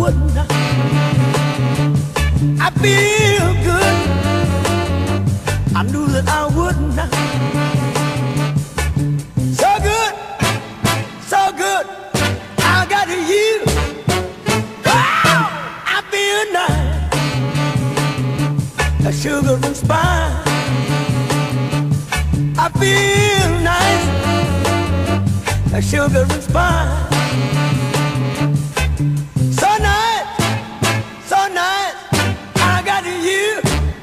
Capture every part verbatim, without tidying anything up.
wouldn't. I feel good. I knew that I wouldn't. So good, so good. I got you. Oh, I feel nice. A sugar and spice. I feel nice. A sugar and spice. So nice, so nice. I got you.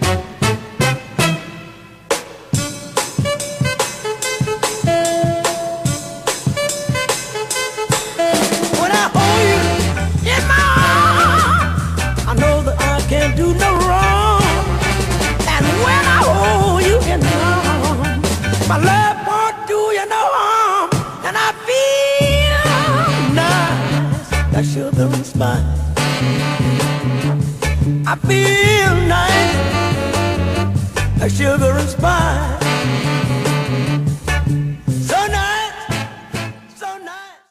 When I hold you in my arms, I know that I can't do no wrong. And when I hold you in my arms, my love won't do you no harm. And I feel nice, that sugar and spice. I feel nice, that sugar and spice.